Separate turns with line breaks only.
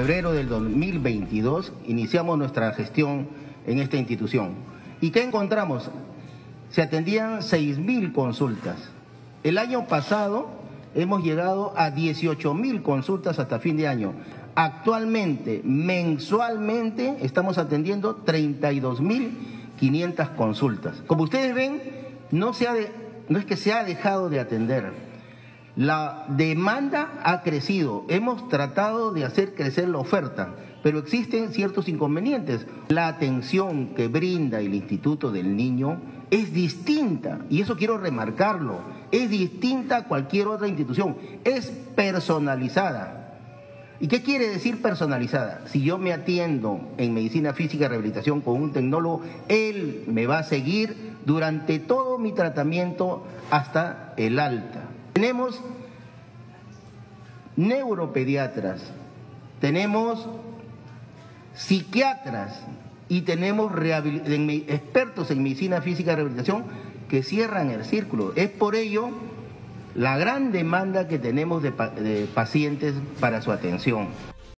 febrero del 2022 iniciamos nuestra gestión en esta institución. ¿Y qué encontramos? Se atendían 6.000 consultas. El año pasado hemos llegado a 18.000 consultas hasta fin de año. Actualmente, mensualmente, estamos atendiendo 32.500 consultas. Como ustedes ven, no es que se ha dejado de atender. La demanda ha crecido, hemos tratado de hacer crecer la oferta, pero existen ciertos inconvenientes. La atención que brinda el Instituto del Niño es distinta, y eso quiero remarcarlo, es distinta a cualquier otra institución, es personalizada. ¿Y qué quiere decir personalizada? Si yo me atiendo en medicina física y rehabilitación con un tecnólogo, él me va a seguir durante todo mi tratamiento hasta el alta. Tenemos neuropediatras, tenemos psiquiatras y tenemos expertos en medicina física y rehabilitación que cierran el círculo. Es por ello la gran demanda que tenemos de pacientes para su atención.